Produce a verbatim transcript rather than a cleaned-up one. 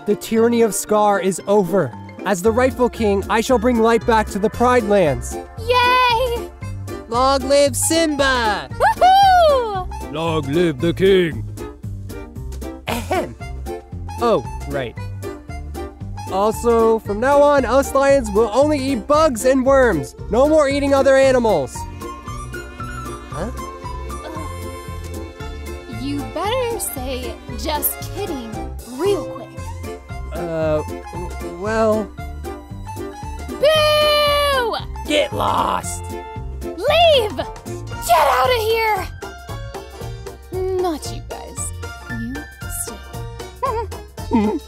The tyranny of Scar is over. As the rightful king, I shall bring light back to the Pride Lands. Yay! Long live Simba! Woohoo! Long live the king! Ahem. Oh, right. Also, from now on, us lions will only eat bugs and worms. No more eating other animals. Huh? You better say, just kidding, real quick. Uh, well... Boo! Get lost! Leave! Get out of here! Not you guys. You stay.